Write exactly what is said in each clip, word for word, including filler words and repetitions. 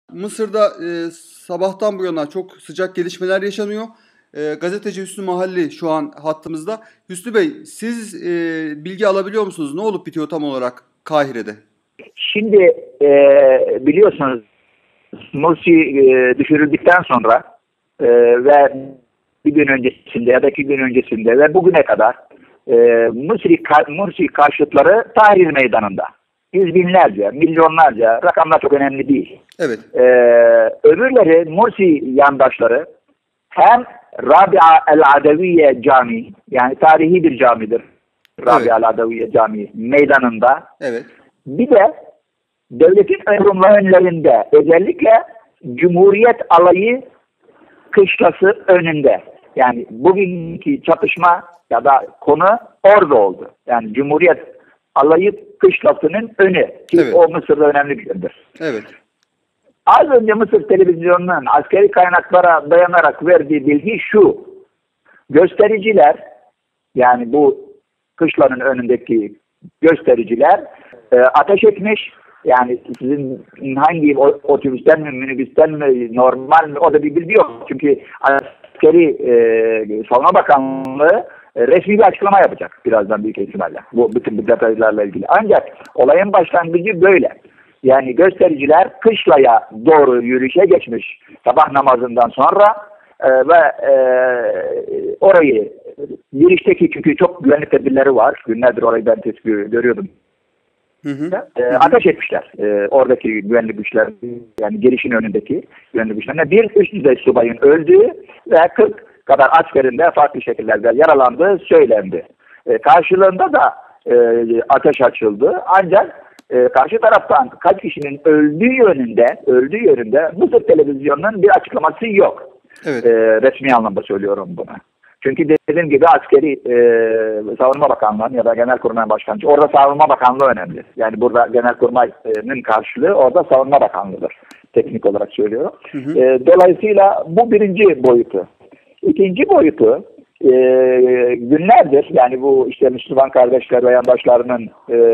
Mısır'da e, sabahtan bu yana çok sıcak gelişmeler yaşanıyor. E, gazeteci Hüsnü Mahalli şu an hattımızda. Hüsnü Bey, siz e, bilgi alabiliyor musunuz? Ne olup bitiyor tam olarak Kahire'de? Şimdi e, biliyorsunuz Mursi e, düşürüldükten sonra e, ve bir gün öncesinde ya da iki gün öncesinde ve bugüne kadar e, Mursi, Mursi karşıtları Tahrir Meydanı'nda. Yüz binlerce, milyonlarca, rakamlar çok önemli değil. Evet. E, öbürleri Mursi yandaşları hem Rabia el-Adeviye Camii, yani tarihi bir camidir. Rabia Evet. el-Adeviye Camii meydanında. Evet. Bir de devletin önlerinde, özellikle Cumhuriyet Alayı kışlası önünde. Yani bugünkü çatışma ya da konu orada oldu. Yani Cumhuriyet Alayı kışlasının önü. Ki Evet. o Mısır'da önemli bir yerdir. Evet. Az önce Mısır televizyonunun askeri kaynaklara dayanarak verdiği bilgi şu: göstericiler, yani bu kışlanın önündeki göstericiler e, ateş etmiş. Yani sizin hangi otobüsten mi, minibüsten mi, normal mi, o da bir bilgi yok. Çünkü askeri e, Savunma Bakanlığı e, resmi bir açıklama yapacak birazdan büyük ihtimalle. Bu bütün bu detaylarla ilgili. Ancak olayın başlangıcı böyle. Yani göstericiler kışlaya doğru yürüyüşe geçmiş sabah namazından sonra e, ve e, orayı girişteki, çünkü çok güvenlik tedbirleri var. Günlerdir orayı ben tespit görüyordum. Hı hı. E, ateş etmişler. E, oradaki güvenlik güçler, yani girişin önündeki güvenlik güçlerine bir üst düzey subayın öldüğü ve kırk kadar askerin de farklı şekillerde yaralandığı söylendi. E, karşılığında da e, ateş açıldı. Ancak e, karşı taraftan kaç kişinin öldüğü yönünde, öldüğü yönünde Mısır televizyonunun bir açıklaması yok. Evet. E, resmi anlamda söylüyorum bunu. Çünkü dediğim gibi askeri e, Savunma Bakanlığı ya da Genelkurmay Başkanlığı, orada Savunma Bakanlığı önemli. Yani burada Genelkurmay'ın karşılığı orada Savunma Bakanlığı'dır. Teknik olarak söylüyorum. Hı hı. E, dolayısıyla bu birinci boyutu. İkinci boyutu, e, günlerdir yani bu işte Müslüman kardeşler ve yandaşlarının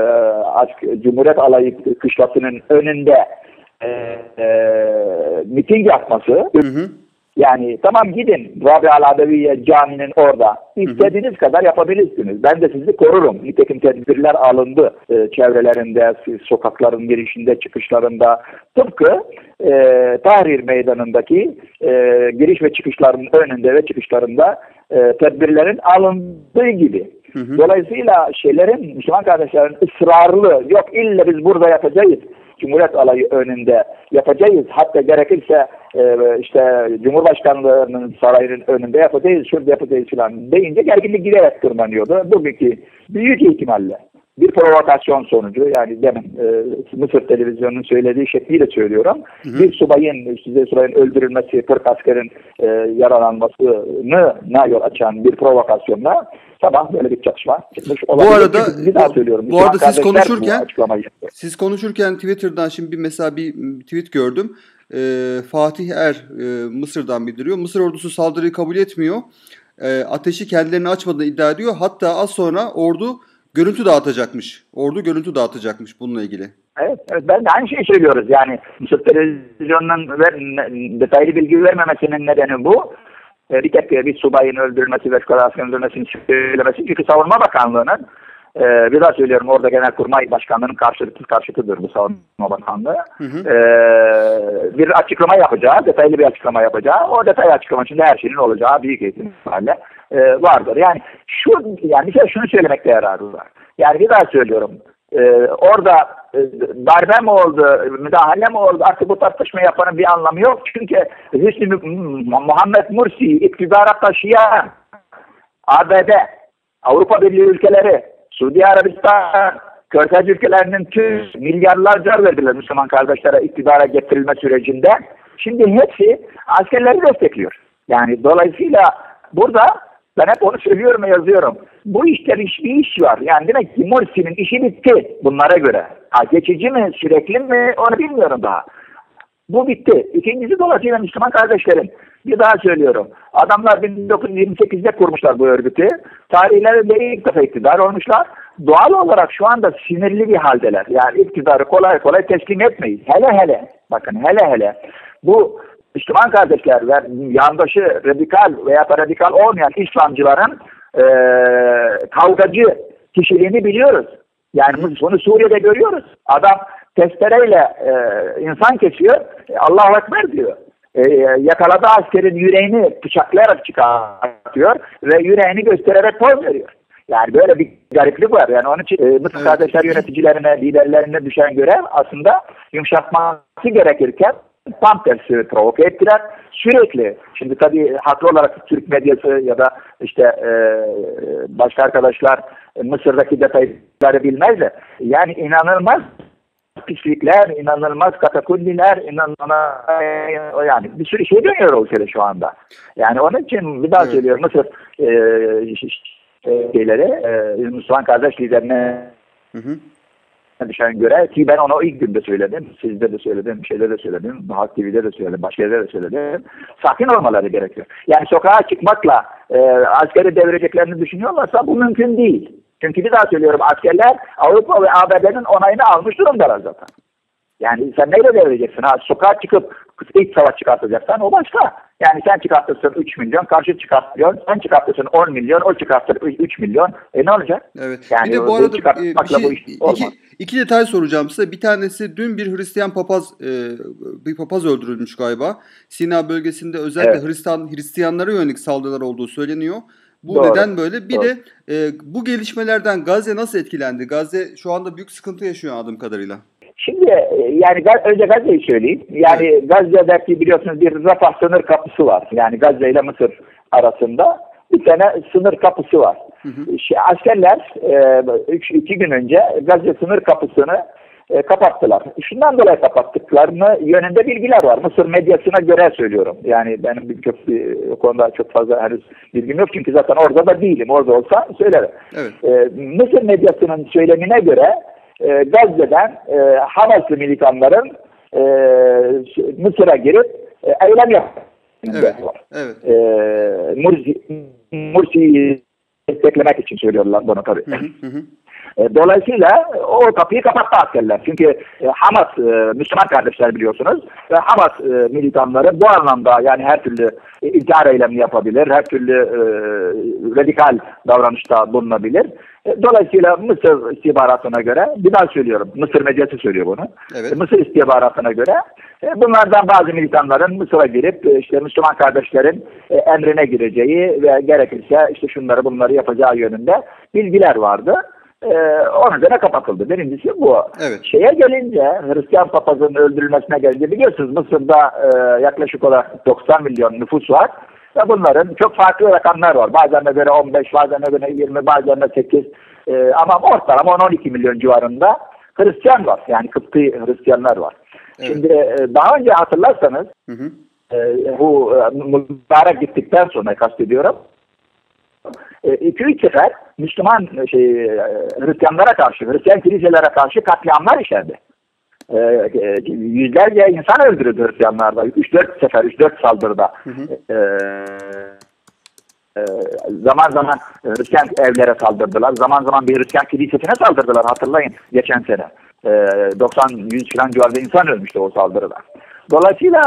e, Cumhuriyet Alayı kışlasının önünde e, e, miting yapması. Hı hı. Yani tamam, gidin Rabia el-Adeviye Camii'nin orada. İstediğiniz hı hı. kadar yapabilirsiniz. Ben de sizi korurum. Nitekim tedbirler alındı. E, çevrelerinde, sokakların girişinde, çıkışlarında. Tıpkı e, Tahrir Meydanı'ndaki e, giriş ve çıkışların önünde ve çıkışlarında e, tedbirlerin alındığı gibi. Hı hı. Dolayısıyla şeylerin, Müslüman kardeşlerin ısrarlı, yok illa biz burada yapacağız, Cumhuriyet Alayı önünde yapacağız, hatta gerekirse e, işte Cumhurbaşkanlığının sarayının önünde yapacağız, şurada yapacağız falan deyince gerginlik giderek tırmanıyordu. Bugünkü büyük ihtimalle bir provokasyon sonucu, yani demin e, Mısır televizyonunun söylediği şekliyle söylüyorum. Hı hı. Bir subayın, size subayın öldürülmesi, kırk askerin e, yaralanmasına yol açan bir provokasyonla sabah böyle bir çatışma çıkmış olabilir. Bu arada bir daha söylüyorum. Bu arada siz konuşurken bu siz konuşurken Twitter'dan şimdi bir mesela bir tweet gördüm. E, Fatih Er e, Mısır'dan bildiriyor. Mısır ordusu saldırıyı kabul etmiyor. E, ateşi kendilerini açmadığını iddia ediyor. Hatta az sonra ordu görüntü dağıtacakmış. Ordu görüntü dağıtacakmış bununla ilgili. Evet, evet, ben de aynı şeyi söylüyoruz. Yani Mısır televizyonunun detaylı bilgi vermemesinin nedeni bu. Bir tek bir subayın öldürülmesi ve askerin öldürülmesini söylemesi. Çünkü Savunma Bakanlığı'nın, e, bir daha söylüyorum, orada Genelkurmay Başkanlığı'nın karşıtı, karşıtıdır bu Savunma Bakanlığı. Hı hı. E, bir açıklama yapacağı, detaylı bir açıklama yapacağı, o detaylı açıklama içinde her şeyin olacağı büyük ihtimalle e, vardır. Yani şu, yani bir şey şunu söylemekte yararı var. Yani bir daha söylüyorum. Ee, orada e, darbe mi oldu, müdahale mi oldu, artık bu tartışma yapanın bir anlamı yok. Çünkü Hüsnü Muhammed Mursi iktidara taşıyan A B D, Avrupa Birliği ülkeleri, Suudi Arabistan, Körfez ülkelerinin tüm milyarlarca verdiler Müslüman kardeşlere iktidara getirilme sürecinde. Şimdi hepsi askerleri destekliyor. Yani dolayısıyla burada ben hep onu söylüyorum ve yazıyorum. Bu işte bir, bir iş var. Yani demek ki Mursi'nin işi bitti bunlara göre. Ha, geçici mi, sürekli mi, onu bilmiyorum daha. Bu bitti. İkincisi dolayısıyla Müslüman kardeşlerim. Bir daha söylüyorum. Adamlar bin dokuz yüz yirmi sekizde kurmuşlar bu örgütü. Tarihlerinde ilk defa iktidar olmuşlar. Doğal olarak şu anda sinirli bir haldeler. Yani iktidarı kolay kolay teslim etmeyiz. Hele hele, bakın hele hele. Bu Müslüman kardeşler ve yandaşı radikal veya radikal olmayan İslamcıların e, kavgacı kişiliğini biliyoruz. Yani bunu Suriye'de görüyoruz. Adam testereyle e, insan kesiyor, e, Allahu Ekber diyor. E, yakaladığı askerin yüreğini bıçaklayarak çıkartıyor ve yüreğini göstererek poz veriyor. Yani böyle bir gariplik var. Yani onun için e, Mısır evet. Kardeşler yöneticilerine, liderlerine düşen görev aslında yumuşatması gerekirken tam tersi provoke ettiler. Sürekli, şimdi tabii haklı olarak Türk medyası ya da işte e, başka arkadaşlar Mısır'daki detayları bilmezler. Yani inanılmaz pislikler, inanılmaz katakulliler, inanılmaz yani bir sürü şey dönüyor o ülkede şu anda. Yani onun için bir daha evet. söylüyorum Mısır e, şeyleri, e, Müslüman kardeş liderine hı hı. düşen göre ki ben onu ilk günde söyledim, sizde de söyledim, şeyde de söyledim, Halk T V'de de söyledim, başka yerde de söyledim. Sakin olmaları gerekiyor. Yani sokağa çıkmakla e, askeri devireceklerini düşünüyorlarsa bu mümkün değil. Çünkü bir daha söylüyorum askerler Avrupa ve A B D'nin onayını almış durumdalar zaten. Yani sen neyle devireceksin? Ha, sokağa çıkıp iç savaş çıkartacaksan o başka. Yani sen çıkartırsın üç milyon, karşı çıkartıyor. Sen çıkartırsın on milyon, o çıkartır üç milyon. E ne olacak? Evet. Yani bir de bu arada bir şey, bu iş iki, iki detay soracağım size. Bir tanesi dün bir Hristiyan papaz e, bir papaz öldürülmüş galiba. Sina bölgesinde özellikle evet. Hristiyan Hristiyanlara yönelik saldırılar olduğu söyleniyor. Bu Doğru. neden böyle? Bir Doğru. de e, bu gelişmelerden Gazze nasıl etkilendi? Gazze şu anda büyük sıkıntı yaşıyor anladığım kadarıyla. Şimdi yani önce Gazze'yi söyleyeyim. Yani evet. Gazze'deki biliyorsunuz bir Rafah sınır kapısı var. Yani Gazze ile Mısır arasında bir tane sınır kapısı var. Hı hı. Şey, askerler e, üç, iki gün önce Gazze sınır kapısını e, kapattılar. Şundan dolayı kapattıklarını yönünde bilgiler var. Mısır medyasına göre söylüyorum. Yani benim bir, çok, o konuda çok fazla henüz bilgim yok. Çünkü zaten orada da değilim. Orada olsa söylerim. Evet. E, Mısır medyasının söylemine göre e, Gazze'den e, Hamaslı militanların e, Mısır'a girip e, eylem yapıyor. Evet. Evet. E, Mursi, Mursi'yi desteklemek için söylüyorlar bunu tabii. Hı hı hı. Dolayısıyla o kapıyı kapattı askerler. Çünkü e, Hamas, e, Müslüman kardeşler biliyorsunuz. Ve Hamas e, militanları bu anlamda yani her türlü e, intihar eylemi yapabilir. Her türlü e, radikal davranışta bulunabilir. E, dolayısıyla Mısır istihbaratına göre, bir daha söylüyorum, Mısır medyası söylüyor bunu. Evet. E, Mısır istihbaratına göre e, bunlardan bazı militanların Mısır'a girip e, işte Müslüman kardeşlerin e, emrine gireceği ve gerekirse işte şunları bunları yapacağı yönünde bilgiler vardı. Ee, onun üzerine kapatıldı. Birincisi bu. Evet. Şeye gelince, Hristiyan papazın öldürülmesine gelince biliyorsunuz Mısır'da e, yaklaşık olarak doksan milyon nüfus var. Ve bunların çok farklı rakamlar var. Bazen de on beş, bazen de yirmi, bazen de sekiz. E, ama ortalama on on iki milyon civarında Hristiyan var. Yani Kıpti Hristiyanlar var. Evet. Şimdi e, daha önce hatırlarsanız hı hı. E, bu e, mübarek gittikten sonra kastediyorum. iki üç sefer Müslüman şey, Hristiyanlara karşı, Hristiyan kiliselere karşı katliamlar işlendi. E, e, yüzlerce insan öldürüldü Hristiyanlarda. üç dört sefer, üç dört saldırıda. Hı hı. E, e, zaman zaman Hristiyan evlere saldırdılar. Zaman zaman bir Hristiyan kilisesine saldırdılar. Hatırlayın geçen sene. E, doksan yüz falan civarında insan ölmüştü o saldırıda. Dolayısıyla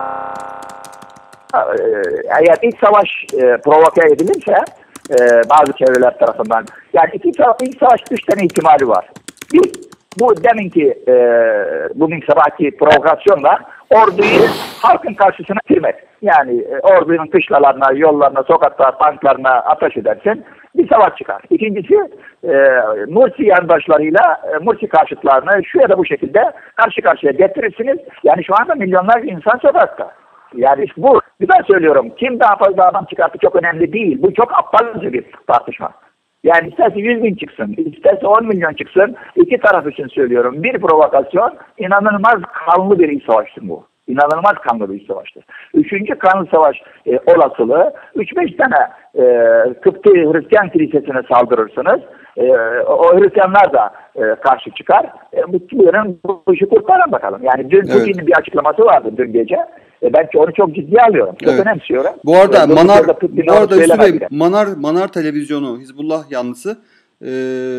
e, eğer iç savaş e, provoke edilirse Ee, bazı çevreler tarafından. Yani iki ilk savaş üç tane ihtimali var. Bir, bu deminki e, bugün sabahki provokasyonla orduyu halkın karşısına girmek. Yani e, ordunun kışlalarına, yollarına, sokaklarına, tanklarına ateş edersin. Bir savaş çıkar. İkincisi e, Mursi yandaşlarıyla e, Mursi karşıtlarını şu ya da bu şekilde karşı karşıya getirirsiniz. Yani şu anda milyonlarca insan sokakta. Yani işte bu, bir daha söylüyorum, kim daha fazla adam çıkarttı çok önemli değil. Bu çok aptalca bir tartışma. Yani isterse yüz bin çıksın, isterse on milyon çıksın, iki taraf için söylüyorum. Bir provokasyon, inanılmaz kanlı bir iç savaştır bu. İnanılmaz kanlı bir iç savaştır. Üçüncü kanlı savaş e, olasılığı, üç beş tane e, Kıpti Hristiyan kilisesine saldırırsınız. e, o Hristiyanlar da e, karşı çıkar. E, bu, bu, bu işi kurtarın bakalım. Yani dün Putin'in Evet. bir açıklaması vardı dün gece. E, ben onu çok ciddiye alıyorum. Çok Evet. önemsiyorum. Bu arada e, Manar, Putin bu arada Hüsnü Bey, bile. Manar, Manar Televizyonu, Hizbullah yanlısı e,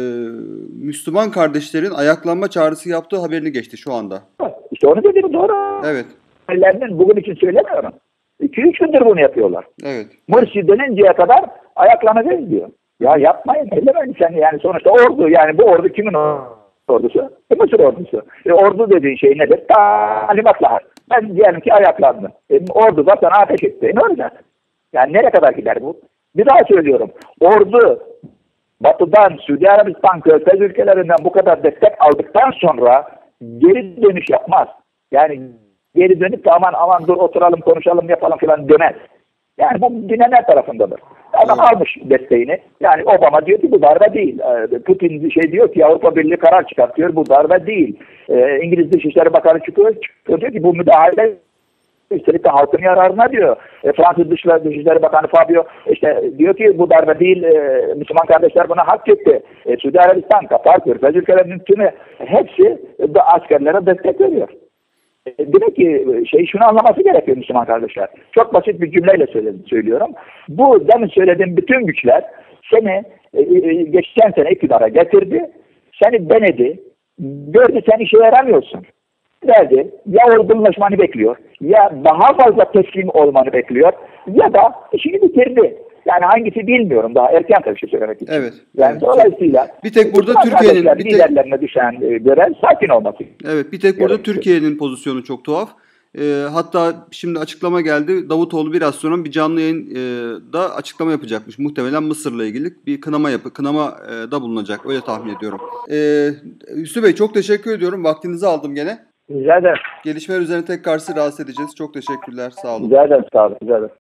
Müslüman kardeşlerin ayaklanma çağrısı yaptığı haberini geçti şu anda. İşte onu dediğim doğru. Evet. Bugün için söylemiyorum. iki üç gündür bunu yapıyorlar. Evet. Mursi deninceye kadar ayaklanacağız diyor. Ya yapmayın, ellemeyin sen yani sonuçta ordu, yani bu ordu kimin ordusu? E, Mısır ordusu. E, ordu dediğin şey nedir? Talimatlar. Ben diyelim ki ayaklandım. E, ordu da sana ateş etti. E, ne olacak? Yani nereye kadar gider bu? Bir daha söylüyorum. Ordu Batı'dan, Suudi Arabistan, Körfez ülkelerinden bu kadar destek aldıktan sonra geri dönüş yapmaz. Yani geri dönüp de aman aman dur oturalım konuşalım yapalım falan demez. Yani bu dinleyenler tarafındadır. Adam evet. almış desteğini. Yani Obama diyor ki bu darbe değil. Putin şey diyor ki Avrupa Birliği karar çıkartıyor. Bu darbe değil. Ee, İngiliz Dışişleri Bakanı çıkıyor, çıkıyor diyor ki bu müdahale üstelik de halkın yararına diyor. E, Fransız Dışişleri, Dışişleri Bakanı Fabio işte diyor ki bu darbe değil. E, Müslüman kardeşler buna hak etti. E, Suudi Arabistan, Katar, Körfez ülkelerinin tümü hepsi de askerlere destek veriyor. Demek ki şey şunu anlaması gerekiyor Müslüman kardeşler. Çok basit bir cümleyle söyledim, söylüyorum. Bu demin söylediğim bütün güçler seni e, geçen sene iktidara getirdi. Seni denedi. Gördü sen işe yaramıyorsun. Derdi. Ya olgunlaşmanı bekliyor. Ya daha fazla teslim olmanı bekliyor. Ya da işini bitirdi. Yani hangisi bilmiyorum. Daha erken tabii şey söylemek için. Evet. Yani evet. dolayısıyla bir tek burada Türkiye'nin bir tek, liderlerine düşen görev sakin olması. Evet, bir tek burada Türkiye'nin pozisyonu çok tuhaf. E, hatta şimdi açıklama geldi. Davutoğlu biraz sonra bir canlı yayında açıklama yapacakmış. Muhtemelen Mısır'la ilgili bir kınama yapı, kınama e, da bulunacak. Öyle tahmin ediyorum. E, Hüsnü Bey çok teşekkür ediyorum. Vaktinizi aldım gene. Rica ederim. Gelişmeler üzerine tekrar sizi rahatsız edeceğiz. Çok teşekkürler. Sağ olun. Rica ederim. Sağ olun. Rica ederim.